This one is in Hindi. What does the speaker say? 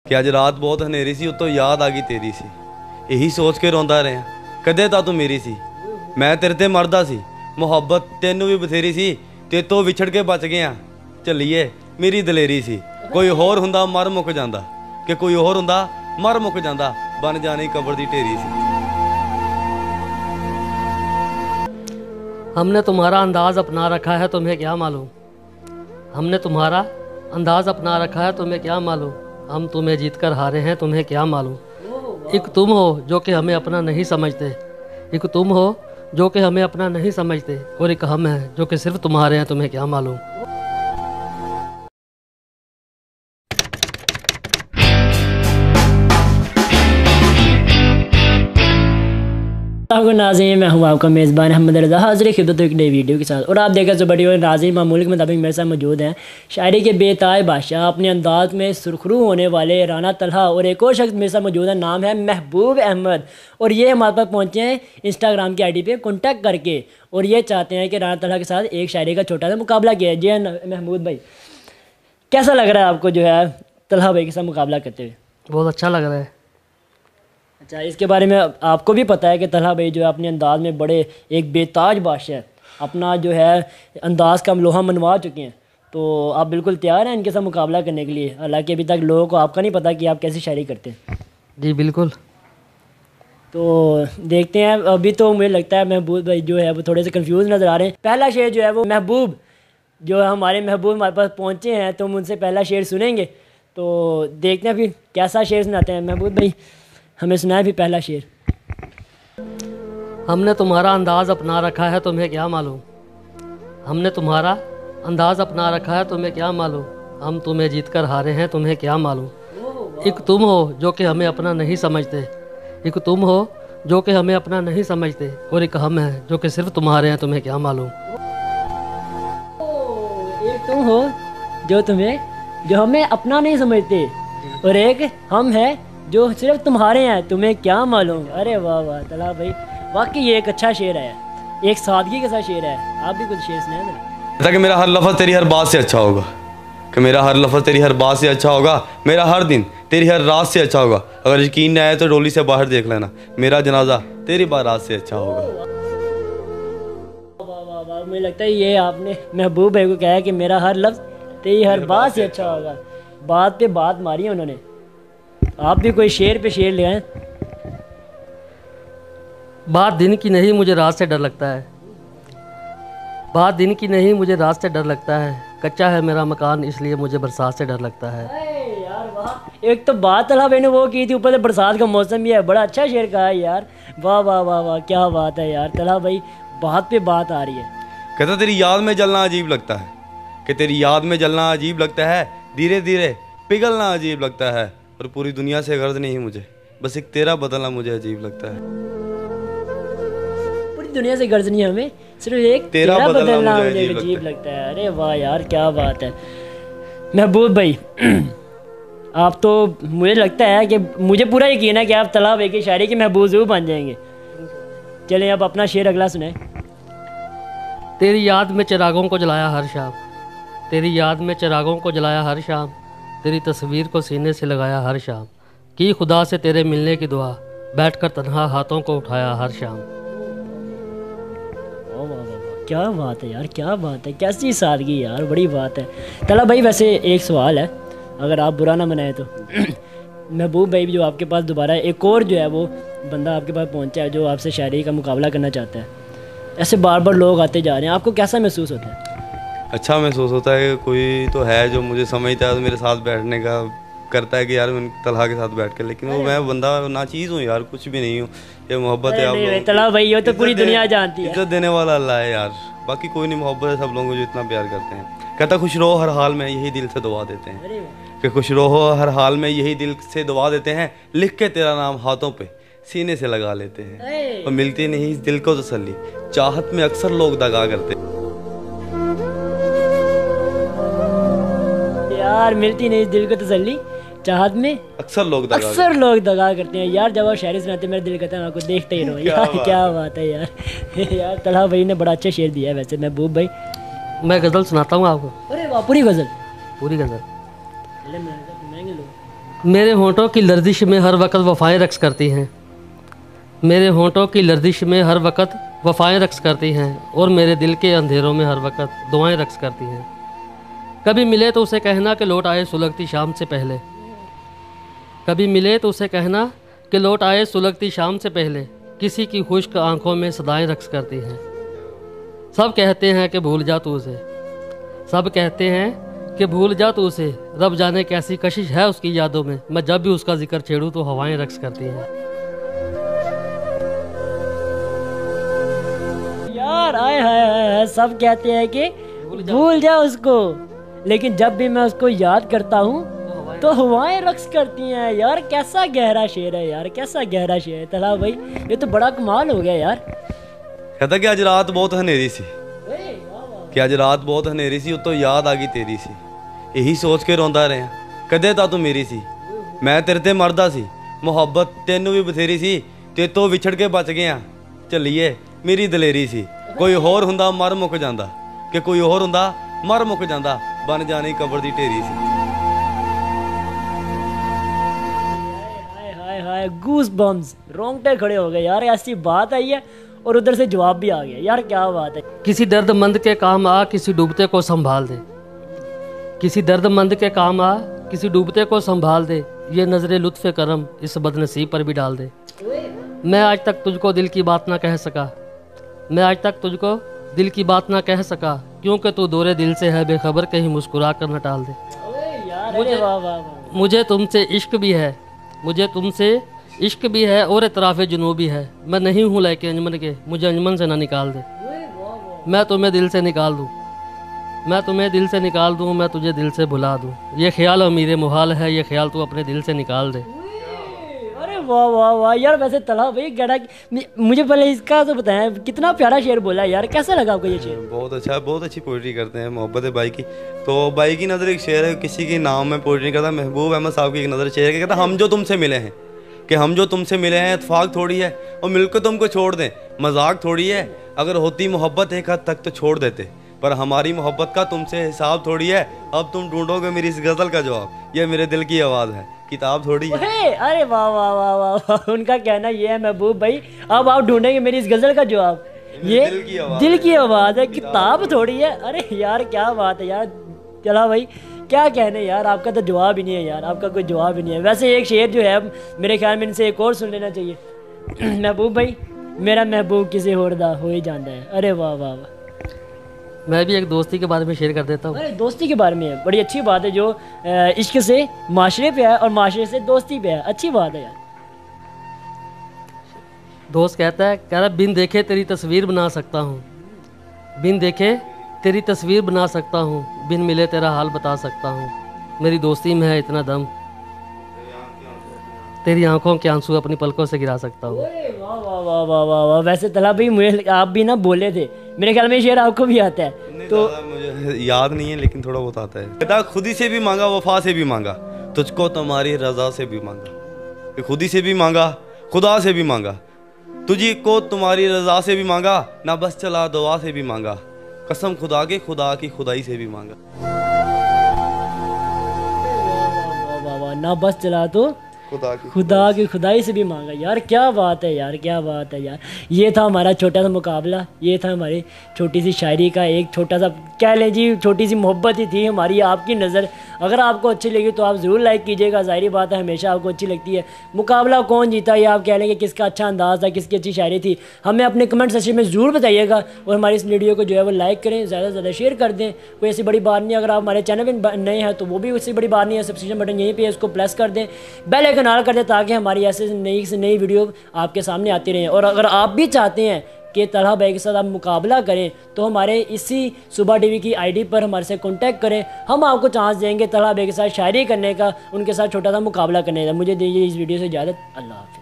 कि अज रात बहुत हनेरी सी, उतो याद आ गई तेरी सी, यही सोच के रोंदा रहा कदे तां तू मेरी सी। मैं तेरे ते मरदा सी, मुहब्बत तेनू भी बथेरी सी, ते तो विछड़ के बच गया झल्लीए मेरी दलेरी सी। कोई होर हुंदा मर मुक जांदा, कि कोई होर हुंदा मर मुक जांदा, बन जानी कबर दी ढेरी सी। हमने तुम्हारा अंदाज़ अपना रखा है तुम्हें क्या मालूम, हमने तुम्हारा अंदाज़ अपना रखा है तुम्हें क्या मालूम, हम तुम्हें जीत कर हारे हैं तुम्हें क्या मालूम। एक तुम हो जो कि हमें अपना नहीं समझते, एक तुम हो जो कि हमें अपना नहीं समझते, और एक हम हैं जो कि सिर्फ तुम्हारे हैं तुम्हें क्या मालूम। नाज़रीन, मैं हूँ आपका मेज़बान अहमद रज़ा, हाज़िर खिदमत एक नई वीडियो के साथ। और आप देखकर जो बड़ी हुई नाज़रीन मामूल के मुताबिक मेरे साथ मौजूद हैं शायरी के बेताज बादशाह, अपने अंदाज में सुरखरू होने वाले राना तलहा, और एक और शख्स मेरे साथ मौजूद है, नाम है महबूब अहमद। और ये हमारे पास पहुँचे हैं इंस्टाग्राम की ID पे कॉन्टैक्ट करके, और ये चाहते हैं कि राना तलहा के साथ एक शायरी का छोटा सा मुकाबला किया है। जी महमूद भाई, कैसा लग रहा है आपको जो है तलहा भाई के साथ मुकाबला करते हुए? बहुत अच्छा लग रहा है। अच्छा, इसके बारे में आपको भी पता है कि तलहा भाई जो है अपने अंदाज़ में बड़े एक बेताज बादशाह, अपना जो है अंदाज़ का हम लोहा मनवा चुके हैं, तो आप बिल्कुल तैयार हैं इनके साथ मुकाबला करने के लिए? हालांकि अभी तक लोगों को आपका नहीं पता कि आप कैसी शायरी करते हैं। जी बिल्कुल। तो देखते हैं। अभी तो मुझे लगता है महबूब भाई जो है वो थोड़े से कंफ्यूज नज़र आ रहे हैं। पहला शेर जो है वो महबूब जो है हमारे पास पहुँचे हैं, तो हम उनसे पहला शेर सुनेंगे। तो देखते हैं फिर कैसा शेर सुनाते हैं। महबूब भाई हमें सुनाए भी पहला शेर। हमने तुम्हारा अंदाज़ अपना रखा है तुम्हें क्या मालूम, हमने तुम्हारा अंदाज़ अपना रखा है तुम्हें क्या मालूम, हम तुम्हें जीत कर हारे हैं तुम्हें क्या मालूम। एक तुम हो जो कि हमें अपना नहीं समझते, एक तुम हो जो कि हमें अपना नहीं समझते, और एक हम हैं जो कि सिर्फ तुम्हारे हैं तुम्हें क्या मालूम। एक तुम हो जो हमें अपना नहीं समझते, और एक हम हैं जो सिर्फ तुम्हारे हैं तुम्हें क्या मालूम। अरे वाह वाह तलहा भाई, वाकई ये एक अच्छा शेर है, एक सादगी के साथ शेर है। आप भी कुछ शेर सुनाए ना। ताकि मेरा हर लफ्ज़ तेरी हर बात से अच्छा होगा, कि मेरा हर लफ्ज़ तेरी हर बात से अच्छा होगा, मेरा हर दिन तेरी हर रात से अच्छा होगा। अगर यकीन न आए तो डोली से बाहर देख लेना, मेरा जनाजा तेरी बारात से अच्छा होगा। वाह वाह वाह, मुझे लगता है ये आपने महबूब भाई को कहा है कि मेरा हर लफ्ज़ तेरी हर बात से अच्छा होगा। बात पे बात मारी है उन्होंने। आप भी कोई शेर पे शेर ले आए। बात दिन की नहीं मुझे रात से डर लगता है, बात दिन की नहीं मुझे रात से डर लगता है, कच्चा है मेरा मकान इसलिए मुझे बरसात से डर लगता है। यार वाह, एक तो बात तलहा भाई ने वो की थी, ऊपर से बरसात का मौसम भी है। बड़ा अच्छा शेर कहा है यार, वाह वाह वाह वाह, क्या बात है यार। तलहा भाई बात पे बात आ रही है। कहता तेरी याद में जलना अजीब लगता है, कि तेरी याद में जलना अजीब लगता है, धीरे धीरे पिघलना अजीब लगता है, और पूरी दुनिया से गर्ज नहीं मुझे, बस एक तेरा बदलना मुझे अजीब लगता है। पूरी दुनिया से गर्ज नहीं हमें, सिर्फ एक तेरा बदलना मुझे अजीब लगता है। अरे वाह यार, क्या बात है महबूब भाई। आप तो मुझे लगता है कि मुझे पूरा यकीन है कि आप तलहा भाई की शायरी के महबूब ज़रूर बन जाएंगे। चलें अब अपना शेर अगला सुनाए। तेरी याद में चिरागों को जलाया हर शाम, तेरी याद में चिरागों को जलाया हर शाम, तेरी तस्वीर को सीने से लगाया हर शाम, की खुदा से तेरे मिलने की दुआ, बैठकर तन्हा हाथों को उठाया हर शाम। वाह वाह वाह, क्या बात है यार, क्या बात है, कैसी सादगी यार, बड़ी बात है। तलहा भाई वैसे एक सवाल है, अगर आप बुरा ना मनाए तो। महबूब भाई जो आपके पास दोबारा एक और जो है वो बंदा आपके पास पहुंचा है जो आपसे शायरी का मुकाबला करना चाहता है, ऐसे बार बार लोग आते जा रहे हैं, आपको कैसा महसूस होता है? अच्छा महसूस होता है कि कोई तो है जो मुझे समझता है, तो मेरे साथ बैठने का करता है कि यार मैं तलहा के साथ बैठ कर, लेकिन वो मैं बंदा ना चीज़ हूँ यार, कुछ भी नहीं हूँ। ये मोहब्बत है आप लोग, तलहा भाई ये तो पूरी दुनिया जानती है। इज्जत देने वाला अल्लाह है यार, बाकी कोई नहीं। मोहब्बत है सब लोगों को जो इतना प्यार करते हैं। कहता खुश रहो हर हाल में यही दिल से दुआ देते हैं, कि खुश रहो हर हाल में यही दिल से दुआ देते हैं, लिख के तेरा नाम हाथों पे सीने से लगा लेते हैं, और मिलती नहीं इस दिल को तसल्ली, चाहत में अक्सर लोग दगा करते हैं। यार मिलती नहीं इस दिल को तसल्ली, चाहत में अक्सर लोग दगा करते हैं। यार जब आप शायरी सुनाते मेरा दिल कहता है आपको देखते ही रहो। यार क्या बात है यार। यार तलहा भाई ने बड़ा अच्छा शेर दिया है वैसे। महबूब भाई मैं गज़ल सुनाता हूँ आपको। अरे वाह, पूरी गज़ल? पूरी गज़ल। मेरे होंठों की लर्जिश में हर वक्त वफ़ाएं रक्स करती हैं। मेरे होंठों की लर्जिश में हर वक्त वफ़ाएं रक्स करती हैं और मेरे दिल के अंधेरों में हर वक्त दुआएं रक्स करती हैं। कभी मिले तो उसे कहना कि लौट आए सुलगती शाम से पहले। कभी मिले तो उसे कहना कि लौट आए सुलगती शाम से पहले। किसी की खुश्क आंखों में सदाएं रक्स करती हैं। सब कहते हैं कि भूल जा तू उसे। सब कहते हैं कि भूल जा तू उसे। रब जाने कैसी कशिश है उसकी यादों में। मैं जब भी उसका जिक्र छेड़ूं तो हवाएं रक्स करती हैं। यार आए हाय, सब कहते हैं कि भूल जा उसको, लेकिन जब भी मैं उसको याद करता हूँ तो हवाएं रक्स करती हैं। यार कैसा गहरा शेर है यार, कैसा गहरा शेर है तला भाई, ये तो बड़ा कमाल हो गया यार। कहता कि आज रात बहुत हनेरी सी, कि आज रात बहुत हनेरी सी, उतो याद आ गई तेरी सी। यही सोच के रोंदा रहा कदे ता तू मेरी सी। मैं तेरे ते मरदा सी, मुहब्बत तेनू भी बथेरी सी, ते तो विछड़ के बच गया। चलिए मेरी दलेरी सी। कोई होर हुंदा मर मुक जांदा, कि कोई होर हुंदा मर मुक जांदा, बन जानी कबर दी ढेरी सी। हाय हाय हाय, गूस बम्स, रोंगटे खड़े हो गए यार। ऐसी बात आई है और उधर से जवाब भी आ गया यार, क्या बात है। किसी दर्दमंद के काम आ, किसी डूबते को संभाल दे। किसी दर्दमंद के काम आ, किसी डूबते को संभाल दे। ये नजरे लुत्फ़े करम इस बदनसीब पर भी डाल दे। मैं आज तक तुझको दिल की बात ना कह सका। मैं आज तक तुझको दिल की बात ना कह सका, क्योंकि तू दौरे दिल से है बेखबर, कहीं मुस्कुरा कर न टाल दे। मुझे तुमसे इश्क भी है, मुझे तुमसे इश्क भी है और इतराफ़ जुनूब भी है। मैं नहीं हूँ लायके अंजमन के, मुझे अंजमन से ना निकाल दे। मैं तुम्हें दिल से निकाल दूँ, मैं तुम्हें दिल से निकाल दूँ, मैं तुझे दिल से भुला दूँ। ये ख्याल अमीर मुहाल है, ये ख्याल तू अपने दिल से निकाल दे। अरे वाह वाह वाह यार। वैसे तला भाई गड़ा, मुझे पहले इसका तो बताएं, कितना प्यारा शेर बोला यार, कैसा लगा आपको ये शेर? बहुत अच्छा, बहुत अच्छी पोइट्री करते हैं मोहब्बत है भाई की। तो भाई की नज़र एक शेर है, किसी के नाम में पोइट्री करता। महबूब अहमद साहब की एक नज़र शेर है, कहता हम जो तुमसे मिले हैं, कि हम जो तुमसे मिले हैं इत्फाक थोड़ी है और मिलकर तुमको छोड़ दें, मजाक थोड़ी है। अगर होती मोहब्बत एक हद तक तो छोड़ देते, पर हमारी मोहब्बत का तुमसे हिसाब थोड़ी है। अब तुम ढूंढोगे मेरी इस गज़ल का जवाब, ये मेरे दिल की आवाज़ है, किताब थोड़ी है। अरे वाह वाह वाह वाह वाह, उनका कहना ये है महबूब भाई, अब आप ढूंढेंगे मेरी इस गज़ल का जवाब, ये दिल की आवाज़ है, किताब थोड़ी है। अरे यार क्या बात है यार। चला भाई क्या कहने यार, आपका तो जवाब ही नहीं है यार, आपका कोई जवाब ही नहीं है। वैसे एक शेर जो है मेरे ख्याल में इनसे एक और सुन लेना चाहिए। महबूब भाई मेरा महबूब किसी होर दा हो ही जाता है। अरे वाह वाह वाह। मैं भी एक दोस्ती के बारे में शेयर कर देता हूँ। अरे दोस्ती के बारे में है, बड़ी अच्छी बात है, जो इश्क से माशरे पे है और माशरे से दोस्ती पे है, अच्छी बात है यार। दोस्त कहता है, कह रहा बिन देखे तेरी तस्वीर बना सकता हूँ, बिन देखे तेरी तस्वीर बना सकता हूँ, बिन मिले तेरा हाल बता सकता हूँ। मेरी दोस्ती में है इतना दम, तेरी आंखों के आंसू अपनी पलकों से गिरा सकता हूँ। वाह वाह वाह वाह वाह वाह। वैसे तला भाई मुझे आप भी ना बोले थे, मेरे ख्याल में शेर आपको भी आता है। तो मुझे याद नहीं है लेकिन थोड़ा बहुत आता है। कहता खुद ही से भी मांगा, वफा से भी मांगा, तुझको तुम्हारी रजा से भी मांगा। खुद ही से भी मांगा, खुदा से भी मांगा, तुझी को तुम्हारी रजा से भी मांगा, ना बस चला दुआ से भी मांगा, कसम खुदा के खुदा की खुदाई से भी मांगा। ना बस चला तो खुदा की खुदाई से भी मांगा। यार क्या बात है यार, क्या बात है यार। ये था हमारा छोटा सा मुकाबला, ये था हमारी छोटी सी शायरी का एक छोटा सा, कह लें जी छोटी सी मोहब्बत ही थी हमारी आपकी नज़र। अगर आपको अच्छी लगी तो आप ज़रूर लाइक कीजिएगा, ज़ाहिर बात है हमेशा आपको अच्छी लगती है। मुकाबला कौन जीता ये आप कह लेंगे, किसका अच्छा अंदाज़ था, किसकी अच्छी शायरी थी, हमें अपने कमेंट सेक्शन में ज़रूर बताइएगा। और हमारी इस वीडियो को जो है वो लाइक करें, ज़्यादा से ज़्यादा शेयर कर दें, कोई ऐसी बड़ी बात नहीं। अगर आप हमारे चैनल में नए हैं तो वो भी उससे बड़ी बात नहीं है, सब्सक्रिप्शन बटन यहीं पर है, उसको प्रेस कर दें, बेल आइकन ऑन कर दें, ताकि हमारी ऐसे नई से नई वीडियो आपके सामने आती रहें। और अगर आप भी चाहते हैं कि तलहा भाई के साथ आप मुकाबला करें तो हमारे इसी सुबह टीवी की आईडी पर हमारे से कांटेक्ट करें, हम आपको चांस देंगे तलहा भाई के साथ शायरी करने का, उनके साथ छोटा सा मुकाबला करने का। मुझे दीजिए इस वीडियो से इजाज़त, अल्लाह।